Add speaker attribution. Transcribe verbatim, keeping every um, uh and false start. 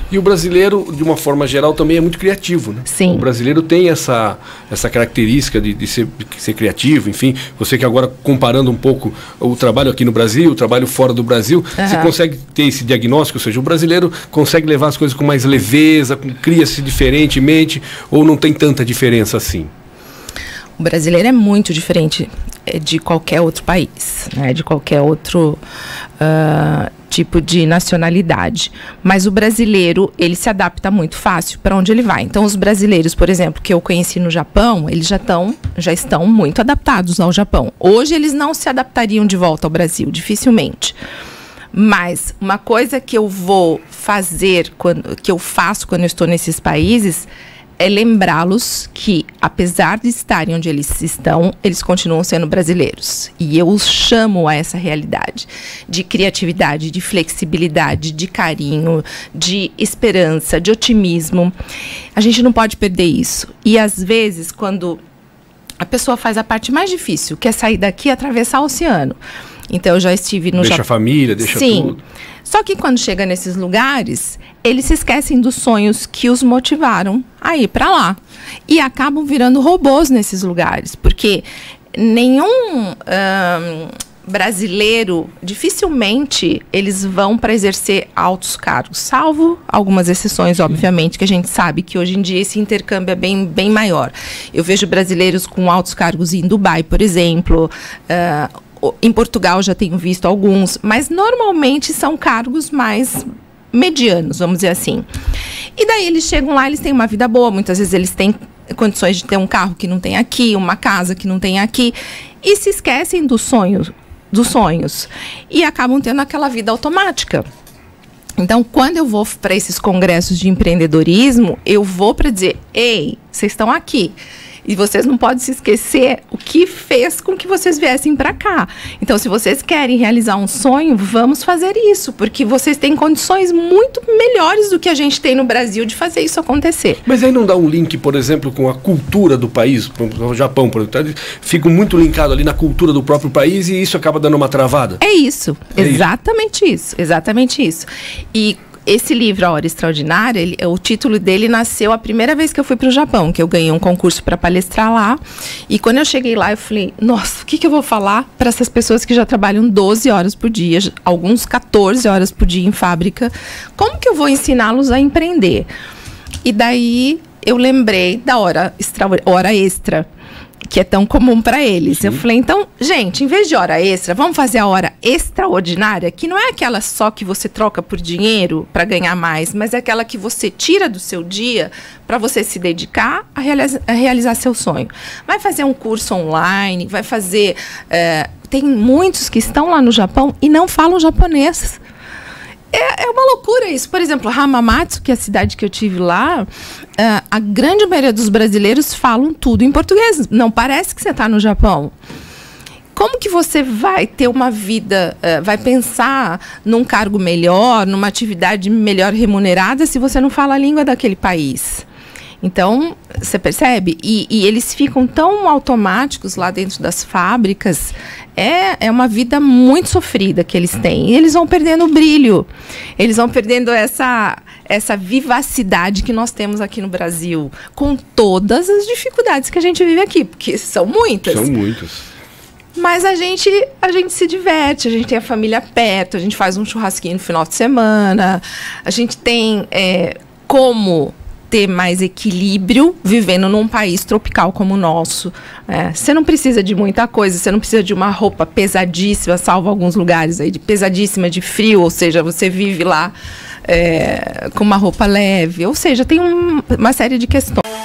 Speaker 1: E o brasileiro, de uma forma geral, também é muito criativo, né?
Speaker 2: Sim.
Speaker 1: O brasileiro tem essa, essa característica de, de, ser, de ser criativo, enfim. Você que agora, comparando um pouco o trabalho aqui no Brasil, o trabalho fora do Brasil, uhum. você consegue ter esse diagnóstico, ou seja, o brasileiro consegue levar as coisas com mais leveza, cria-se diferentemente, ou não tem tanta diferença assim?
Speaker 2: O brasileiro é muito diferente de qualquer outro país, né? De qualquer outro uh, tipo de nacionalidade. Mas o brasileiro, ele se adapta muito fácil para onde ele vai. Então, os brasileiros, por exemplo, que eu conheci no Japão, eles já, tão, já estão muito adaptados ao Japão. Hoje, eles não se adaptariam de volta ao Brasil, dificilmente. Mas uma coisa que eu vou fazer, quando, que eu faço quando eu estou nesses países, é lembrá-los que, apesar de estarem onde eles estão, eles continuam sendo brasileiros. E eu os chamo a essa realidade de criatividade, de flexibilidade, de carinho, de esperança, de otimismo. A gente não pode perder isso. E, às vezes, quando a pessoa faz a parte mais difícil, que é sair daqui e atravessar o oceano. Então, eu já estive no Japão.
Speaker 1: Deixa a família, deixa
Speaker 2: Sim.
Speaker 1: tudo.
Speaker 2: Só que quando chega nesses lugares, eles se esquecem dos sonhos que os motivaram a ir para lá. E acabam virando robôs nesses lugares. Porque nenhum hum, brasileiro, dificilmente, eles vão para exercer altos cargos. Salvo algumas exceções, obviamente, que a gente sabe que hoje em dia esse intercâmbio é bem, bem maior. Eu vejo brasileiros com altos cargos em Dubai, por exemplo. Uh, Em Portugal já tenho visto alguns, mas normalmente são cargos mais medianos, vamos dizer assim. E daí eles chegam lá, eles têm uma vida boa, muitas vezes eles têm condições de ter um carro que não tem aqui, uma casa que não tem aqui, e se esquecem dos sonhos, dos sonhos e acabam tendo aquela vida automática. Então, quando eu vou para esses congressos de empreendedorismo, eu vou para dizer, ei, vocês estão aqui. E vocês não podem se esquecer o que fez com que vocês viessem para cá. Então, se vocês querem realizar um sonho, vamos fazer isso. Porque vocês têm condições muito melhores do que a gente tem no Brasil de fazer isso acontecer.
Speaker 1: Mas aí não dá um link, por exemplo, com a cultura do país? O Japão, por exemplo, fica muito linkado ali na cultura do próprio país e isso acaba dando uma travada?
Speaker 2: É isso.
Speaker 1: É
Speaker 2: exatamente isso. isso. Exatamente isso. E esse livro, A Hora Extraordinária, ele, o título dele nasceu a primeira vez que eu fui para o Japão, que eu ganhei um concurso para palestrar lá. E quando eu cheguei lá, eu falei, nossa, o que, que eu vou falar para essas pessoas que já trabalham doze horas por dia, alguns quatorze horas por dia em fábrica? Como que eu vou ensiná-los a empreender? E daí eu lembrei da hora, extra, hora extra, que é tão comum para eles. Sim. Eu falei, então, gente, em vez de hora extra, vamos fazer a hora extraordinária, que não é aquela só que você troca por dinheiro para ganhar mais, mas é aquela que você tira do seu dia para você se dedicar a, realiza a realizar seu sonho. Vai fazer um curso online, vai fazer... É, tem muitos que estão lá no Japão e não falam japonês. É, é uma loucura isso. Por exemplo, Hamamatsu, que é a cidade que eu tive lá, uh, a grande maioria dos brasileiros falam tudo em português. Não parece que você está no Japão. Como que você vai ter uma vida, uh, vai pensar num cargo melhor, numa atividade melhor remunerada, se você não fala a língua daquele país? Então, você percebe? E, e eles ficam tão automáticos lá dentro das fábricas. É, é uma vida muito sofrida que eles têm. E eles vão perdendo o brilho. Eles vão perdendo essa, essa vivacidade que nós temos aqui no Brasil. Com todas as dificuldades que a gente vive aqui. Porque são muitas.
Speaker 1: São muitas.
Speaker 2: Mas a gente, a gente se diverte. A gente tem a família perto. A gente faz um churrasquinho no final de semana. A gente tem é, como... ter mais equilíbrio vivendo num país tropical como o nosso. É, você não precisa de muita coisa, você não precisa de uma roupa pesadíssima, salvo alguns lugares aí, de pesadíssima, de frio, ou seja, você vive lá é, com uma roupa leve, ou seja, tem um, uma série de questões.